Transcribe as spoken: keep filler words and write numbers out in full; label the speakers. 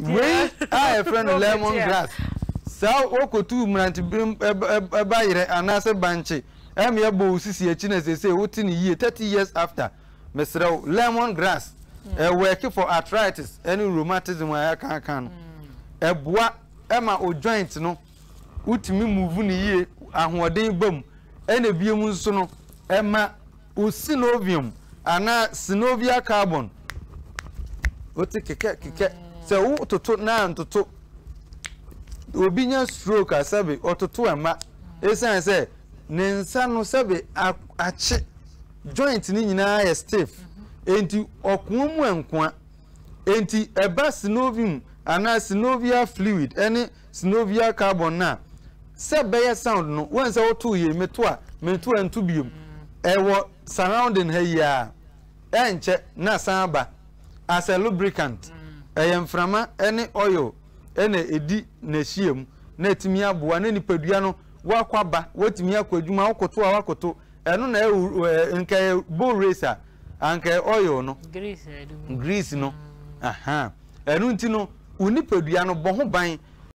Speaker 1: we a friend lemon grass so okotu mranti eba yire anase banche em ye bo sisi echi na say woti ni yie thirty years after mesrew lemon grass e work for arthritis any rheumatism wa kan kan e boa e ma o joint no utimi move ni yie ahoden bam e na biem nso no e ma o synovium ana synovia carbon oti keke keke se wo toto na ntoto obi nya stroke asabe ototo ema esan se ne nsa no sabe ache joint ni nyina ya stiff enti okun mu enkoa enti eba synovium ana synovia fluid any synovia carbon na sabe ya sound no won se woto ye meto a meto antu biem ewo surrounding here enche na samba as a lubricant eyemframa any oil ene edi na hiem na etimi aboa na nipadua no wakwaba wotimi akwadwuma wakoto a wakoto eno na nke bull racer anke oil no grease grease no aha eno nti no unipadua no bo ho ban